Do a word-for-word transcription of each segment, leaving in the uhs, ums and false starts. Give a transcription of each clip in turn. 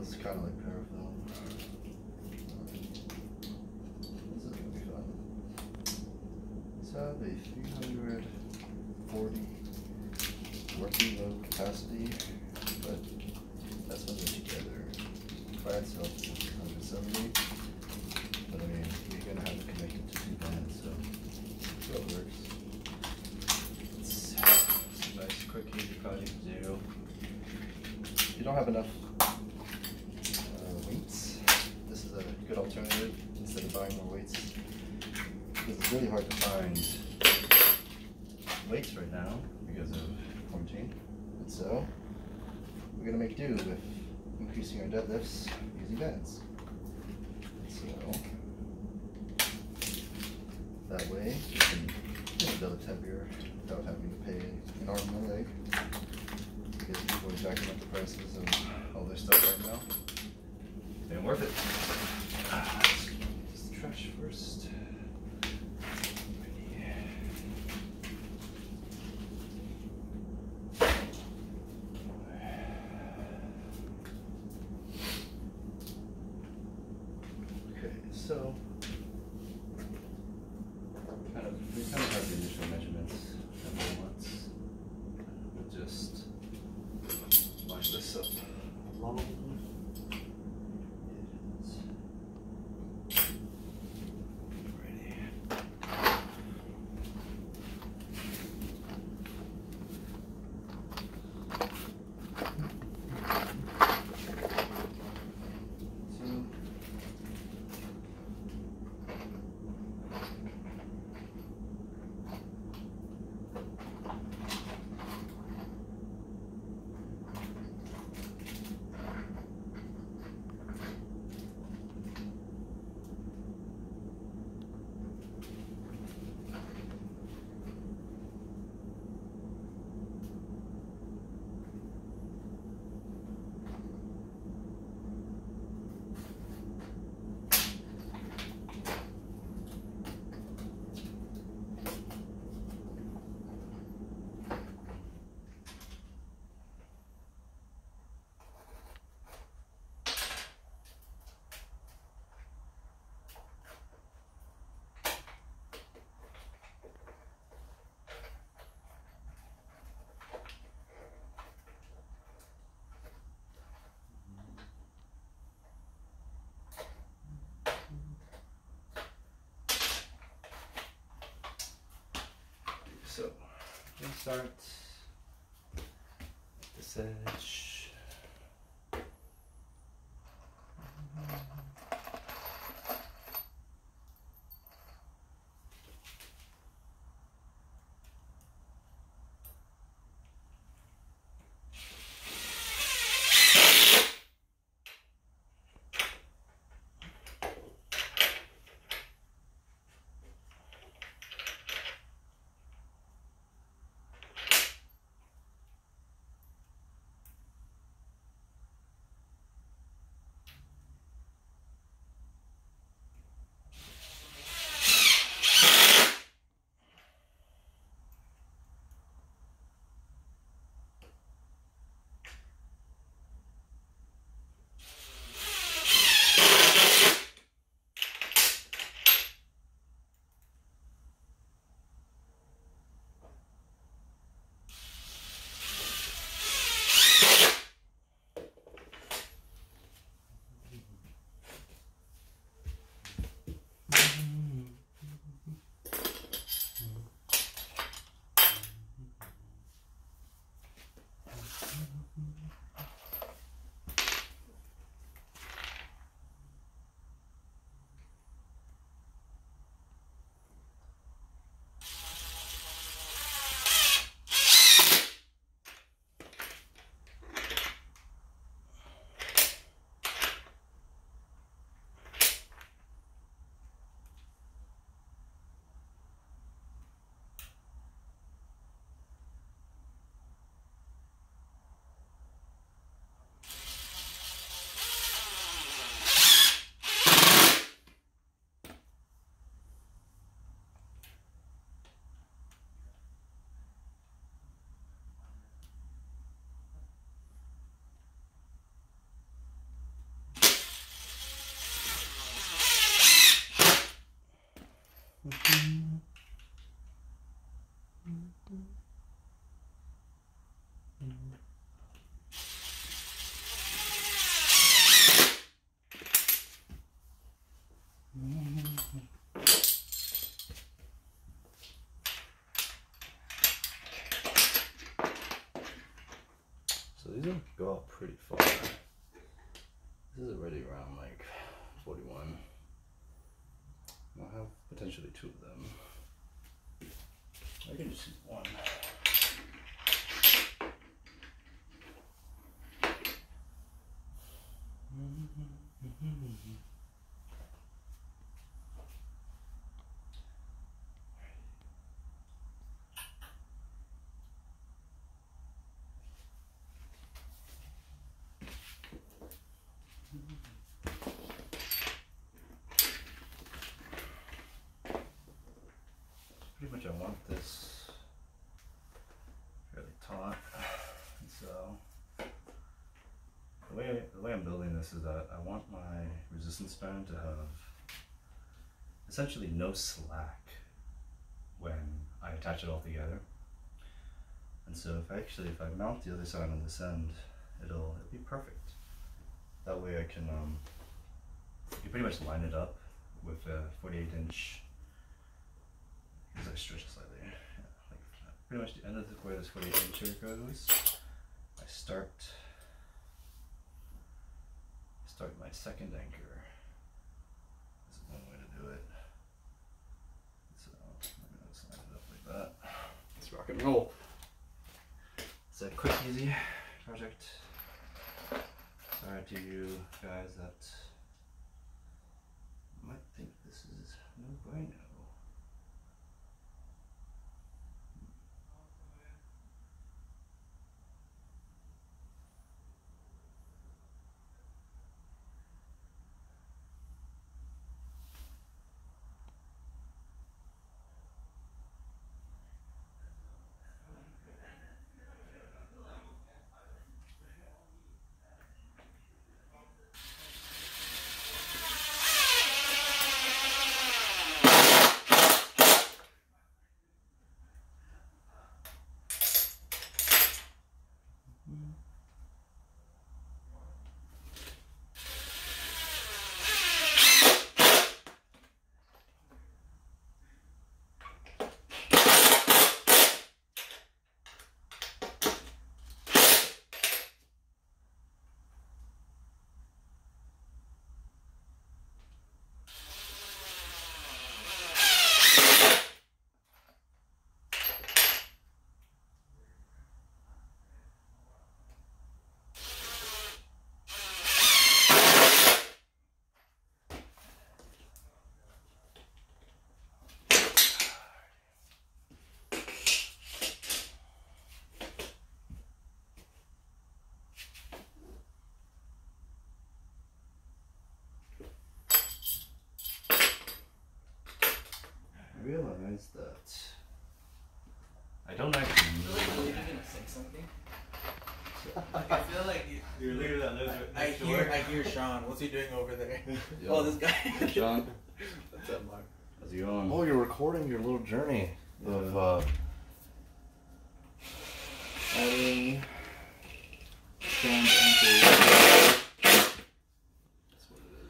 feels kind of like paraffin. This is gonna be fun. Let's have a three hundred forty working load capacity, but that's when they're together. By itself, it's one hundred seventy, but I mean, you're gonna have to connect it to two bands, so so it works. It's, it's a nice, quick, easy project to do. If you don't have enough uh, weights, this is a good alternative instead of buying more weights. Because it's really hard to find weights right now because of quarantine. And so, we're going to make do with increasing our deadlifts using bands. So, that way you can deadlift heavier without having to pay an arm and a leg. Because people are jacking up the prices of all their stuff right now. It ain't worth it. Ah, let's use the trash first. Okay, so kind of we kind of have the initial measurements at once. We'll just line this up along. So, we'll start this edge. So these will go out pretty far. This is already around like forty-one. I'll have potentially two of them. I can just use one. Pretty much I want this fairly taut, and so the way, the way I'm building this is that I want my resistance band to have essentially no slack when I attach it all together. And so if I actually, if I mount the other side on this end, it'll, it'll be perfect. That way I can, um, you pretty much line it up with a forty-eight inch. As I stretch it slightly, yeah, like pretty much the end of the, where this forty-eight incher goes, I start start my second anchor. This is one way to do it. So I'm gonna just line it up like that. Let's rock and roll. It's a quick, easy project. Sorry to you guys that might think this is no bueno. Realize that I don't actually Are you gonna say something? Like, I feel like you, Your leader that lives with I next hear door. I hear Sean. What's he doing over there? Yo. Oh, this guy. Sean, What's up, Mark? how's it going? Oh, you're recording your little journey of Yeah. uh, Adding strand anchors. That's what it is.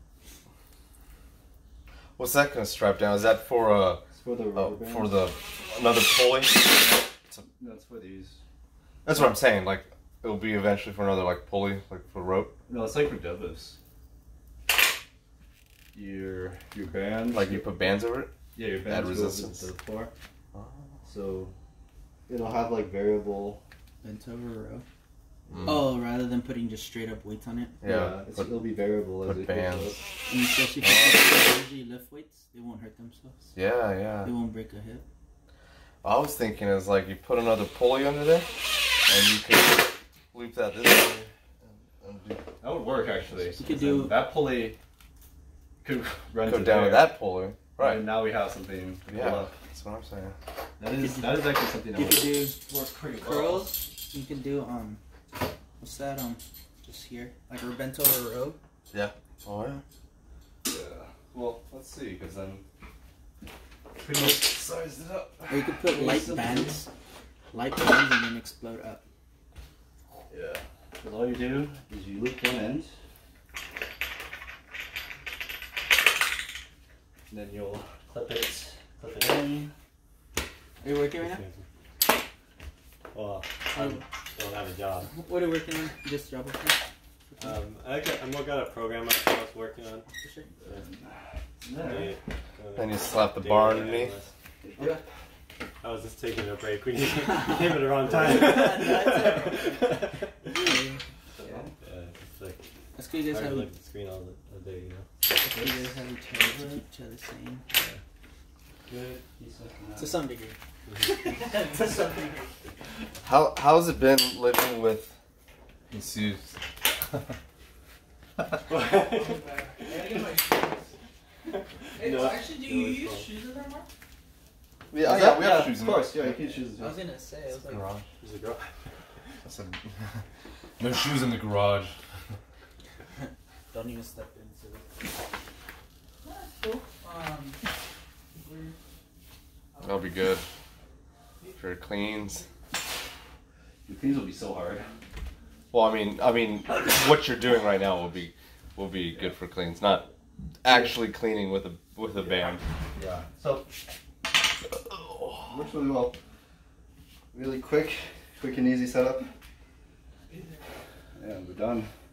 what's that gonna strap down? Is that for uh, It's for the uh rubber bands. for the another pulley? That's for these. That's what I'm saying. Like it'll be eventually for another like pulley, like for rope. No, it's like for deadlifts. Your your bands. Like you put bands over it. Yeah, your add bands go resistance. to the floor. Oh. So it'll have like variable. Bent over row. Mm. Oh, rather than putting just straight up weights on it. Yeah. it's, put, it'll be variable as put it bands. goes up. And especially for people who usually lift weights, they won't hurt themselves. yeah, yeah. They won't break a hip. I was thinking is like you put another pulley under there, and you can loop that this way. And, and do, That would work actually. You could do- that pulley. Could run go to down there. to that pulley. Right. And now we have something to pull Yeah. up. That's what I'm saying. That is that is actually something that You would could do work pretty well. curls. You can do um, what's that um, just here, like a bent over row. Oh yeah. Yeah. Well, let's see, because then pretty much sized it up. Or you could put light bands, light bands, and then explode up. Yeah. Because all you do is you loop one end, and then you'll clip it, clip it in. Are you working right now? Well, I don't have a job. What are you working on? Just job working? Um, I got, I'm working on a program I was working on. For sure. There. Then you slap the bar underneath. Okay. I was just taking a break. We came at the wrong time. Yeah. Yeah, it's like That's good you guys hard have to look at the screen all the, the day, you know. that's good you guys have each other to keep each other sane. Good. To some degree. Mm-hmm. To some degree. How how's it been living with Jesus? Hey, No, actually, do no, you it's use fine. shoes in there, Mark? Yeah, Oh, yeah, yeah, we yeah, have shoes of in course. Yeah, you can choose. I was gonna say, I was like, garage. There's a girl. I said, no shoes in the garage. don't even step into it. That's cool. Um, we're- That'll be good. For it cleans. Your cleans will be so hard. Well, I mean, I mean, what you're doing right now will be will be good for cleans, not actually cleaning with a with a band. Yeah. So works really well. Really quick, quick and easy setup. And we're done.